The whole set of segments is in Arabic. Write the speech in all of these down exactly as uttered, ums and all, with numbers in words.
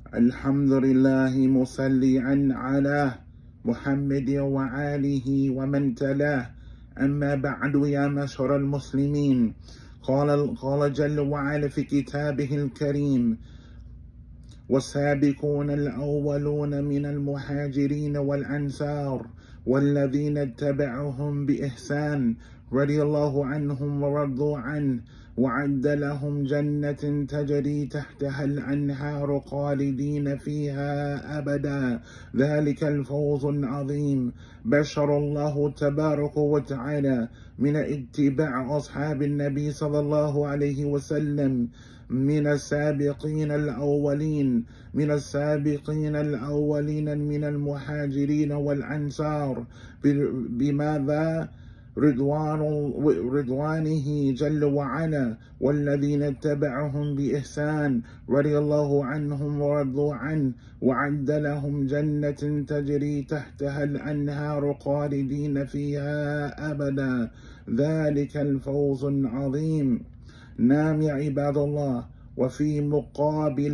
الحمد لله مصليا على محمد وآله ومن تلاه. أما بعد، يا معشر المسلمين، قال قال جل وعلا في كتابه الكريم: والسابقون الأولون من المهاجرين والأنصار والذين اتبعهم بإحسان رضي الله عنهم ورضوا عنه وأعد لهم جنة تجري تحتها الأنهار خالدين فيها أبدا، ذلك الفوز العظيم. بشر الله تبارك وتعالى من اتباع أصحاب النبي صلى الله عليه وسلم من السابقين الأولين من السابقين الأولين من المهاجرين والأنصار بماذا؟ رضوان رضوانه جل وعلا، والذين اتبعهم بإحسان رضي الله عنهم ورضوا عنه وأعد لهم جنة تجري تحتها الأنهار خالدين فيها أبدا، ذلك الفوز العظيم. نعم يا عباد الله، وفي مقابل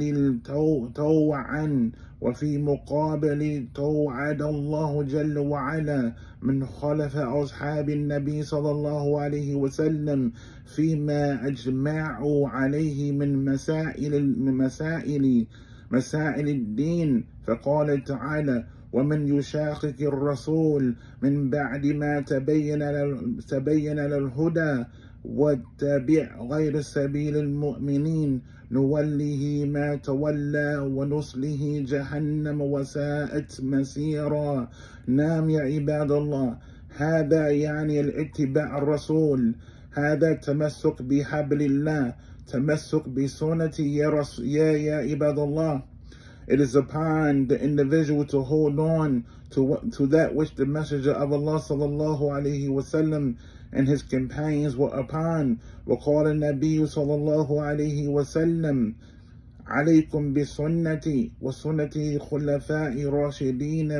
التوعن وفي مقابل توعد الله جل وعلا من خلف أصحاب النبي صلى الله عليه وسلم فيما أجمعوا عليه من مسائل مسائل مسائل الدين، فقال تعالى: ومن يشاقق الرسول من بعد ما تبين تبين للهدى واتبع غير سبيل المؤمنين نوله ما تولى ونصله جهنم وساءت مسيرا. نعم يا عباد الله، هذا يعني الاتباع الرسول، هذا تمسك بحبل الله، تمسك بسنة يا, رس... يا يا عباد الله. It is upon the individual to hold on to to that which the Messenger of Allah sallallahu alaihi wasallam and his companions were upon. وقال النبي صلى الله عليه وسلم: عليكم بسنتي وسنة خلفاء راشدين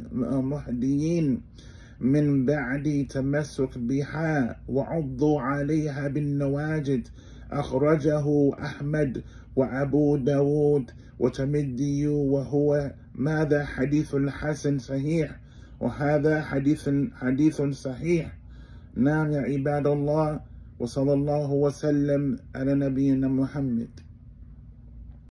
مهديين من بعد، تمسك بها وعضوا عليها بالنواجد. أخرجه أحمد وأبو داود وترمذي، وهو ماذا؟ حديث حسن صحيح، وهذا حديث حديث صحيح. نعم يا عباد الله، وصلى الله وسلم على نبينا محمد.